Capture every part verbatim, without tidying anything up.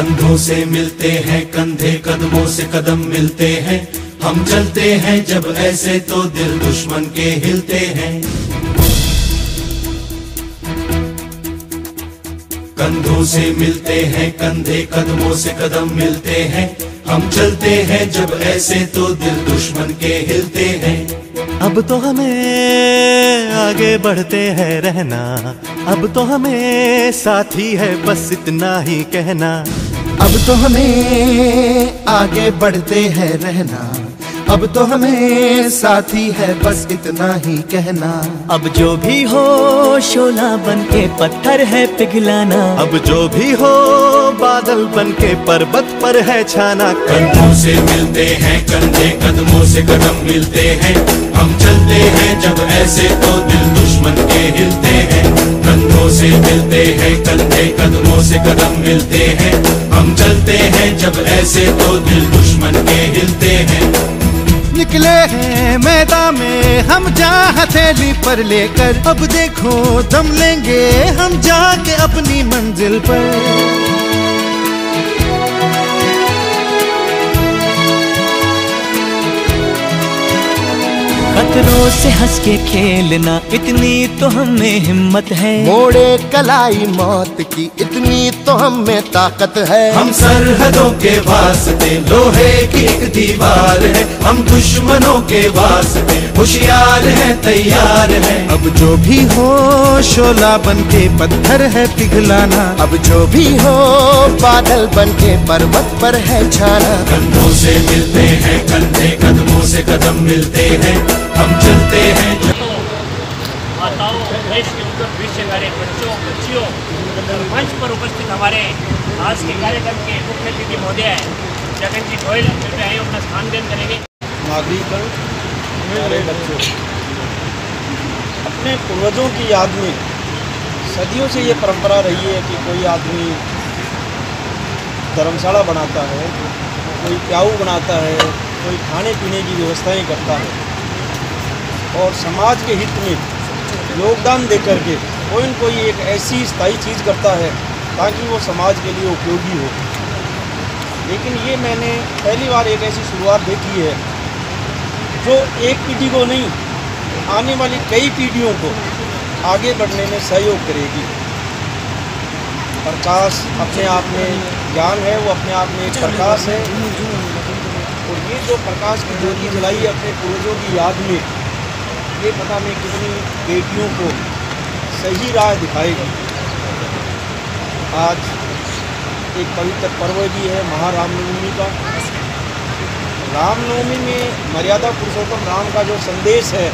कंधों से मिलते हैं कंधे, कदमों से कदम मिलते हैं। हम चलते हैं जब ऐसे तो दिल दुश्मन के हिलते हैं। कंधों से मिलते हैं कंधे, कदमों से कदम मिलते हैं। हम चलते हैं जब ऐसे तो दिल दुश्मन के हिलते हैं। अब तो हमें आगे बढ़ते हैं रहना, अब तो हमें साथी है बस इतना ही कहना। अब तो हमें आगे बढ़ते हैं रहना, अब तो हमें साथी है बस इतना ही कहना। अब जो भी हो शोला बन के पत्थर है पिघलाना, अब जो भी हो बादल बन के पर्वत पर है छाना। कंधों से मिलते हैं कंधे, कदमों से कदम मिलते हैं। हम चलते हैं जब ऐसे तो दिल दुश्मन के हिलते हैं। कंधों से मिलते हैं कंधे, कदमों से कदम मिलते हैं। हम चलते हैं जब ऐसे तो दिल दुश्मन के हिलते हैं। निकले हैं मैदान में हम जा हथेली पर लेकर, अब देखो दम लेंगे हम जाके अपनी मंजिल पर। खतरों से हंस के खेलना इतनी तो हमें हिम्मत है। मोड़े कलाई मौत की इतनी तो हमें ताकत है। हम सरहदों के वास्ते लोहे की एक दीवार है। हम दुश्मनों के वास्ते होशियार हैं तैयार हैं। अब जो भी हो शोला बन के पत्थर है पिघलाना, अब जो भी हो बादल बन के पर्वत पर है छाना। कंधों से मिलते हैं कंधे, कदमों से कदम मिलते हैं। हम चलते हैं माताओं, देश के उत्तर विश्व कार्य बच्चों बच्चियों मंच पर उपस्थित हमारे आज के कार्यक्रम के मुख्य अतिथि महोदय जगन जी गोयल में आए अपना स्थान ग्रहण करेंगे। नागरिकगण, प्यारे बच्चों, अपने पूर्वजों की याद में सदियों से ये परंपरा रही है कि कोई आदमी धर्मशाला बनाता है, कोई प्याऊ बनाता है, कोई खाने पीने की व्यवस्थाएं करता है और समाज के हित में योगदान देकर के कोई न कोई एक ऐसी स्थायी चीज़ करता है ताकि वो समाज के लिए उपयोगी हो। लेकिन ये मैंने पहली बार एक ऐसी शुरुआत देखी है जो एक पीढ़ी को नहीं, आने वाली कई पीढ़ियों को आगे बढ़ने में सहयोग करेगी। प्रकाश अपने आप में, ज्ञान है वो अपने आप में एक प्रकाश है और ये जो प्रकाश की ज्योति जलाई है अपने पूर्वजों की याद में, ये पता नहीं कितनी बेटियों को सही राह दिखाएगी। आज एक पवित्र पर्व भी है महारामनवमी का। रामनवमी में मर्यादा पुरुषोत्तम राम का जो संदेश है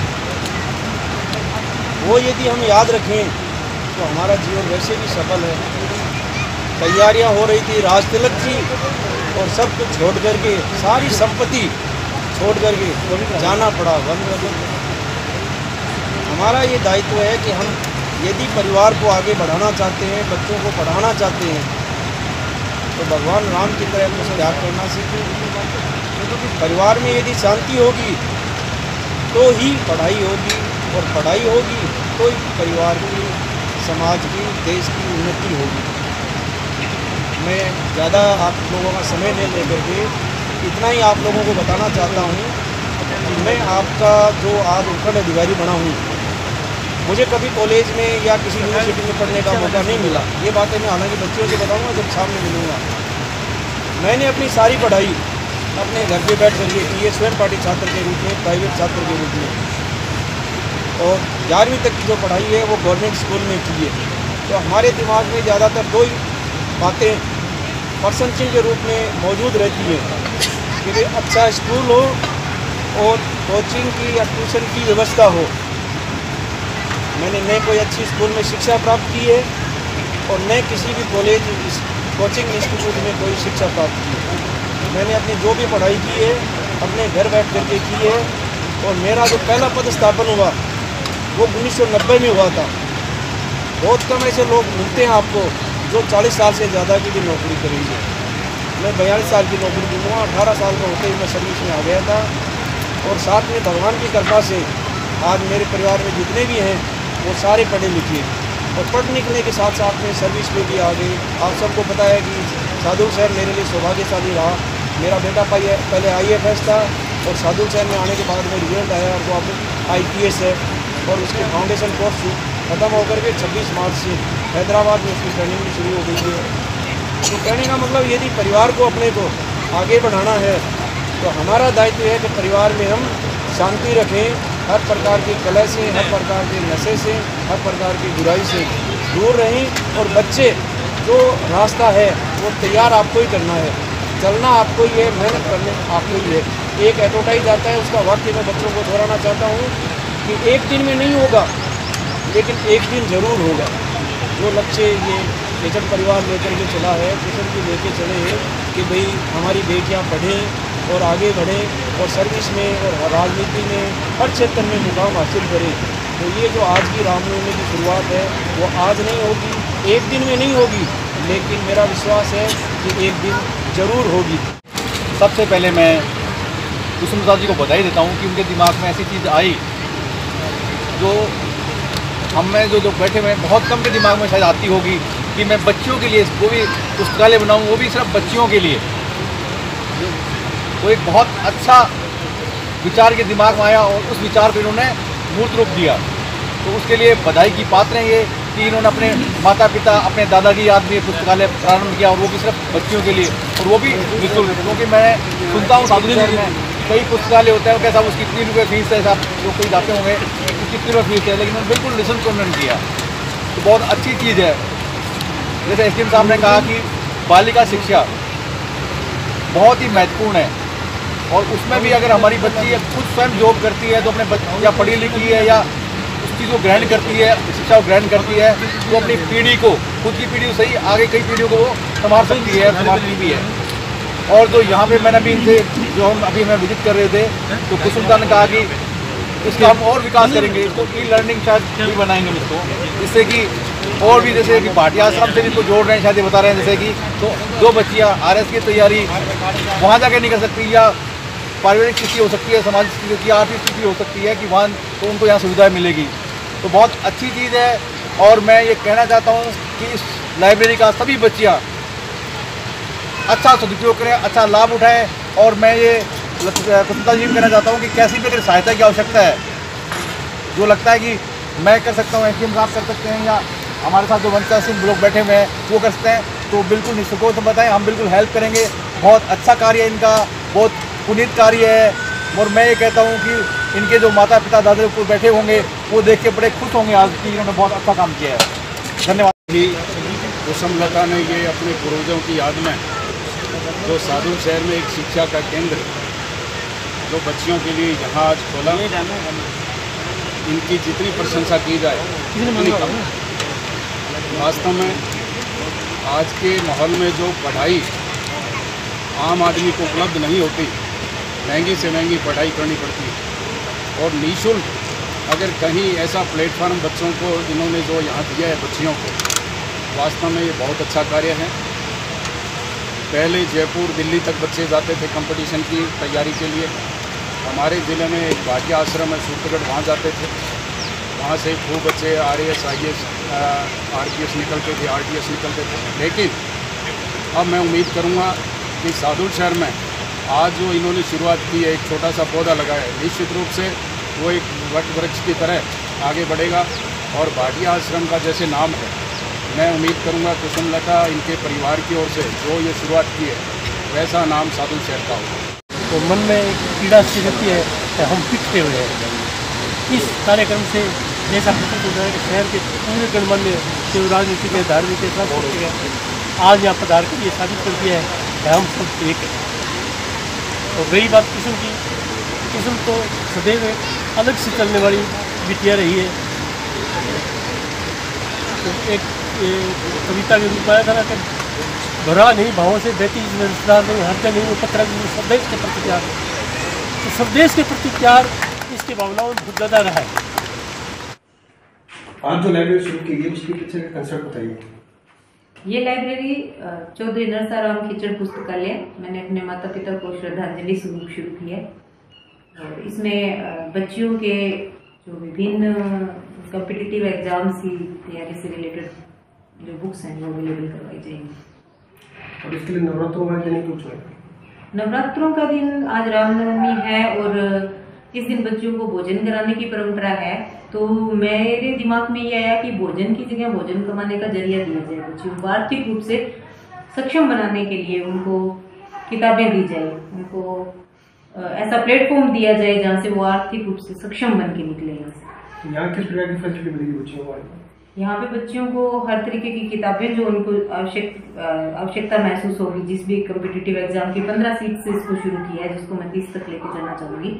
वो यदि हम याद रखें तो हमारा जीवन वैसे भी सफल है। तैयारियां हो रही थी, राज तिलक जी और सब कुछ छोड़ करके, सारी संपत्ति छोड़ करके जाना पड़ा वन में। हमारा ये दायित्व है कि हम यदि परिवार को आगे बढ़ाना चाहते हैं, बच्चों को पढ़ाना चाहते हैं, तो भगवान राम की तरह कुछ त्याग करना सीखें। परिवार में यदि शांति होगी तो ही पढ़ाई होगी और पढ़ाई होगी तो ही परिवार की, समाज की, देश की उन्नति होगी। मैं ज़्यादा आप लोगों का समय नहीं लेकर के इतना ही आप लोगों को बताना चाहता हूँ कि मैं आपका जो आज उत्तराखंड अधिकारी बना हूँ, मुझे कभी कॉलेज में या किसी यूनिवर्सिटी में पढ़ने का मौका नहीं मिला। ये बातें मैं हालांकि बच्चों से बताऊँगा जब सामने मिलूँगा। मैंने अपनी सारी पढ़ाई अपने घर पे बैठ करके की है, स्वयं पार्टी छात्र के रूप में, प्राइवेट छात्र के रूप में। और ग्यारहवीं तक की जो पढ़ाई है वो गवर्नमेंट स्कूल में की है। तो हमारे दिमाग में ज़्यादातर दो ही बातें परसेंटेज के रूप में मौजूद रहती है कि अच्छा स्कूल हो और कोचिंग की या ट्यूशन की व्यवस्था हो। मैंने न कोई अच्छी स्कूल में शिक्षा प्राप्त की है और न किसी भी कॉलेज कोचिंग इंस्टीट्यूट में कोई शिक्षा प्राप्त की है। मैंने अपनी जो भी पढ़ाई की है अपने घर बैठ करके की है और मेरा जो पहला पदस्थापन हुआ वो उन्नीस सौ नब्बे में हुआ था। बहुत कम ऐसे लोग मिलते हैं आपको जो चालीस साल से ज़्यादा की भी नौकरी करेंगे। मैं बयालीस साल की नौकरी की हुआ, अठारह साल का होते ही मैं सर्विस में आ गया था और साथ में भगवान की कृपा से आज मेरे परिवार में जितने भी हैं वो सारे पढ़े लिखे और पढ़ लिखने के साथ साथ में सर्विस में भी आ गए। आप सबको पता है कि साधु शहर मेरे लिए सौभाग्यशाली रहा। मेरा बेटा पहले आई एफ एस था और साधु शहर में आने के बाद में रिजल्ट आया और वो अब आई पी एस है और उसके फाउंडेशन कोर्स ख़त्म होकर के छब्बीस मार्च से हैदराबाद में उसकी ट्रेनिंग भी शुरू हो गई है। तो कहने का मतलब यदि परिवार को अपने को आगे बढ़ाना है तो हमारा दायित्व है कि परिवार में हम शांति रखें, हर प्रकार की कलह से, हर प्रकार के नशे से, हर प्रकार की बुराई से दूर रहें। और बच्चे जो रास्ता है वो तैयार आपको ही करना है, चलना आपको ही है, मेहनत करने आपको ही है। एक एडवर्टाइज आता है, उसका वाक्य मैं बच्चों को दोहराना चाहता हूँ कि एक दिन में नहीं होगा लेकिन एक दिन ज़रूर होगा। जो लक्ष्य ये केचन परिवार लेकर के चला है, केचन भी लेके चले हैं कि भाई हमारी बेटियाँ पढ़ें और आगे बढ़ें और सर्विस में और राजनीति में हर क्षेत्र में मुकाम हासिल करें। तो ये जो आज की रामनवमी की शुरुआत है वो आज नहीं होगी, एक दिन में नहीं होगी, लेकिन मेरा विश्वास है कि एक दिन ज़रूर होगी। सबसे पहले मैं कुसुम जी को बधाई देता हूँ कि उनके दिमाग में ऐसी चीज़ आई जो हम में जो लोग बैठे हुए हैं बहुत कम के दिमाग में शायद आती होगी कि मैं बच्चियों के लिए वो भी पुस्तकालय बनाऊँ, वो भी सिर्फ बच्चियों के लिए। वो एक बहुत अच्छा विचार के दिमाग में आया और उस विचार को इन्होंने मूर्त रूप दिया। तो उसके लिए बधाई की पात्र हैं ये कि इन्होंने अपने माता पिता, अपने दादा की याद में पुस्तकालय प्रारंभ किया और वो भी सिर्फ बच्चियों के लिए, और वो भी निःशुल्क। क्योंकि मैं सुनता हूँ साधु शहर में कई पुस्तकालय होते हैं, कैसा उसकी कितनी रुपये फीस है, साहब जो कोई जाते होंगे कितनी रुपये फीस है, लेकिन उन्होंने बिल्कुल निःशुल्क उन्होंने किया। तो बहुत अच्छी चीज़ है। जैसे एस डी एम साहब ने कहा कि बालिका शिक्षा बहुत ही महत्वपूर्ण है और उसमें भी अगर हमारी बच्ची खुद स्वयं जॉब करती है तो अपने बच्ची या पढ़ी लिखी है या उस चीज़ को ग्रहण करती है, शिक्षा को ग्रहण करती है, तो अपनी पीढ़ी को, खुद की पीढ़ी सही आगे कई पीढ़ियों को वो संभाल सकती है, संभालती भी है। और जो यहाँ पे मैंने अभी इनसे जो हम अभी मैं विजिट कर रहे थे तो कुसुमता ने कहा कि इसका हम और विकास करेंगे, इसको ई लर्निंग शायद भी बनाएंगे इसको, जिससे कि और भी जैसे कि भाटिया आश्रम से भी इसको जोड़ रहे हैं, शायद ये बता रहे हैं जैसे कि तो जो बच्चियाँ आर एस की तैयारी वहाँ जाके नहीं कर सकती या पारिवारिक स्थिति हो सकती है, सामाजिक स्थिति या आर्थिक स्थिति हो सकती है कि वहाँ तो उनको यहाँ सुविधाएँ मिलेगी। तो बहुत अच्छी चीज़ है और मैं ये कहना चाहता हूँ कि इस लाइब्रेरी का सभी बच्चियाँ अच्छा सदुपयोग करें, अच्छा लाभ उठाएं। और मैं ये कुसुमता जी कहना चाहता हूँ कि कैसी भी अगर सहायता की आवश्यकता है, जो लगता है कि मैं कर सकता हूँ, एस डी एम साहब कर सकते हैं या हमारे साथ जो वंचित सिंह लोग बैठे हुए हैं वो कर सकते हैं, तो बिल्कुल निःसंकोच बताएं, हम बिल्कुल हेल्प करेंगे। बहुत अच्छा कार्य है इनका, बहुत पुनीत कार्य है और मैं ये कहता हूँ कि इनके जो माता पिता दादा को बैठे होंगे वो देख के बड़े खुश होंगे आज कि इन्होंने बहुत अच्छा काम किया है। धन्यवाद। ही कुसुमलता ने ये अपने पूर्वजों की याद में जो साधु शहर में एक शिक्षा का केंद्र जो बच्चियों के लिए यहाँ आज खोला, इनकी जितनी प्रशंसा की जाए उतनी कम। वास्तव में आज के माहौल में जो पढ़ाई आम आदमी को उपलब्ध नहीं होती, महंगी से महंगी पढ़ाई करनी पड़ती है और निःशुल्क अगर कहीं ऐसा प्लेटफार्म बच्चों को इन्होंने जो यहाँ दिया है बच्चियों को, वास्तव में ये बहुत अच्छा कार्य है। पहले जयपुर दिल्ली तक बच्चे जाते थे कंपटीशन की तैयारी के लिए। हमारे ज़िले में एक भाटिया आश्रम है सूत्रगढ़, वहाँ जाते थे, वहाँ से खूब बच्चे R A S I A S R P S निकलते थे, आर टी एस निकलते थे। लेकिन अब मैं उम्मीद करूँगा कि साधु शहर में आज जो इन्होंने शुरुआत की है, एक छोटा सा पौधा लगाया है, निश्चित रूप से वो एक वट वृक्ष की तरह आगे बढ़ेगा। और भाटिया आश्रम का जैसे नाम है, मैं उम्मीद करूंगा कुसुमलता इनके परिवार की ओर से जो ये शुरुआत की है वैसा नाम साधु शहर का होगा। तो मन में एक पीड़ा सी रहती है कि हम पिछड़े हुए हैं। इस कार्यक्रम से जैसा प्रतीत होता है कि शहर के पूरे गणमान्य जो राजनीतिक है, धार्मिक है, सांस्कृतिक है, आज यहाँ पधार कर ये साबित कर दिया है कि हम सब एक हैं। और रही बात कुसुम की, कुसुम तो सदैव अलग से चलने वाली बिटिया रही है। तो एक कविता के रूप आया था ना कि भरा नहीं भावों से बहती रिश्तेदार नहीं, हरते नहीं वो पत्र स्वदेश के प्रति प्यार। तो स्वदेश के प्रति प्यार इसकी भावनाओं में बहुत ज़्यादा रहा है। आज जो लाइब्रेरी शुरू की गई उसके पीछे का कंसेप्ट बताइए। ये लाइब्रेरी चौधरी नरसाराम खिचड़ पुस्तकालय, मैंने अपने माता पिता को श्रद्धांजलि स्वरूप शुरू की है और इसमें बच्चियों के जो विभिन्न कॉम्पिटिटिव एग्जाम्स की तैयारी से रिलेटेड जो बुक्स हैं वो अवेलेबल करवाई जाएंगी। और इसके लिए नवरात्रों का दिन क्यों चुना? नवरात्रों का दिन आज रामनवमी है और इस दिन बच्चों को भोजन कराने की परंपरा है, तो मेरे दिमाग में ये आया कि भोजन की जगह भोजन कमाने का जरिया दिया जाए। बच्चों को आर्थिक रूप से सक्षम बनाने के लिए उनको किताबें दी जाए, उनको ऐसा प्लेटफॉर्म दिया जाए जहाँ से वो आर्थिक रूप से सक्षम बन के निकले। यहाँ किस प्रकार की फैसिलिटी मिलेगी बच्चों को? यहाँ पे बच्चों को हर तरीके की किताबें जो उनको आवश्यक आवश्यकता महसूस होगी। जिस भी कम्पिटिटिव एग्जाम की पंद्रह सीट से इसको शुरू किया है, जिसको मैं तीस तक लेके जाना चाहूँगी।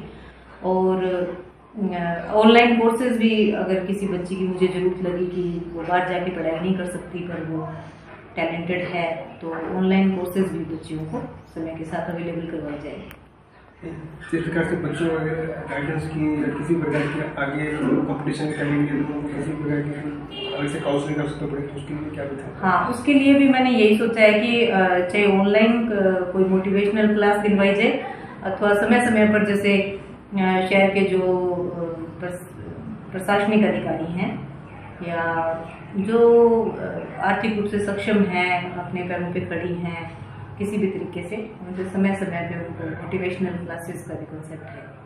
और ऑनलाइन कोर्सेज भी अगर किसी बच्ची की मुझे जरूरत लगी कि वो बाहर जाके पढ़ाई नहीं कर सकती पर वो टैलेंटेड है, तो ऑनलाइन कोर्सेज भी बच्चियों को समय के साथ अवेलेबल करवाए जाएंगे। जिस प्रकार से बच्चों गाइडेंस की या किसी प्रकार की आगे कंपटीशन करने के लिए उनको किसी प्रकार की अलग से काउंसलिंग कर सकते पड़े, तो उसके लिए क्या बताएं? हाँ, उसके लिए भी मैंने यही सोचा है कि चाहे ऑनलाइन कोई मोटिवेशनल क्लास दिलवाई जाए अथवा समय समय पर जैसे शहर के जो प्रशासनिक अधिकारी हैं या जो आर्थिक रूप से सक्षम हैं, अपने पैरों पे खड़ी हैं, किसी भी तरीके से उनसे समय समय पे उनको मोटिवेशनल क्लासेस का भी कॉन्सेप्ट है।